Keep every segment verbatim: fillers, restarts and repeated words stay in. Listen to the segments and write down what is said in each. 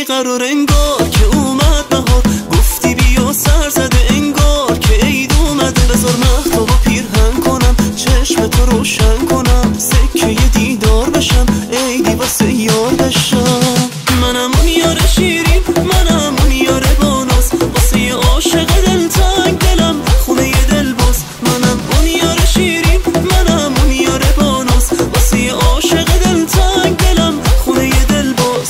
بیقرار انگار که اومد بهار، گفتی بیا سر زده انگار که عید اومده. بذار مهتاب و پیرهن کنم، چشم تو روشن کنم، سکه دیدار بشم، عیدی واسه یار بشم. منم اون یار شیرین، منم اون یار باناس، واسه عاشق دلتنگ دلم خونه دل باز. منم اون یار شیرین، منم اون یار باناس، واسه عاشق دلتنگ دلم خونه دل باز.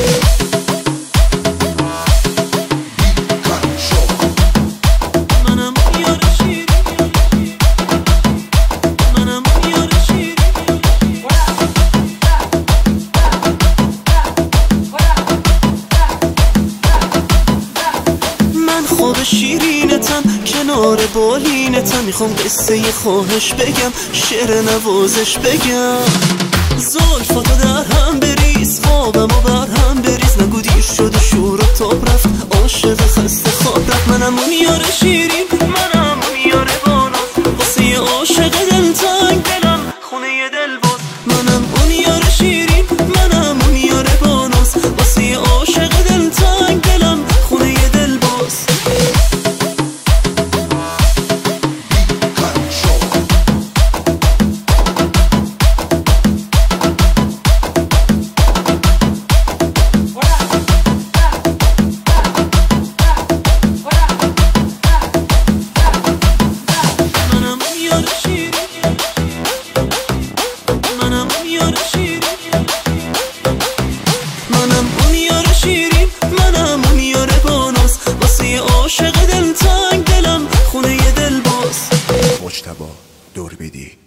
منم اون یار شیرین، منم اون یار شیرین. من خواب شیرینتم کنار بالینتم، میخوام قصه خواهش بگم، شعر نوازش بگم. زلفاتو در هم بریز، خوابم و بر هم بریز، نگو دیر شد و شور و تاب رفت، عاشق خسته خواب رفت. منم اون یار شیرین، منم اون یار باناس، واسه عاشق دلتنگ دلم خونه دل باز. منم اون یار شیرین، منم اون یار باناس، واسه عاشق دلتنگ دلم خونه دل باز. منم اون یار شیرین، منم اون یار باناس، واسه عاشق دلتنگ دلم خونه دل باز. مجتبی دوربیدی.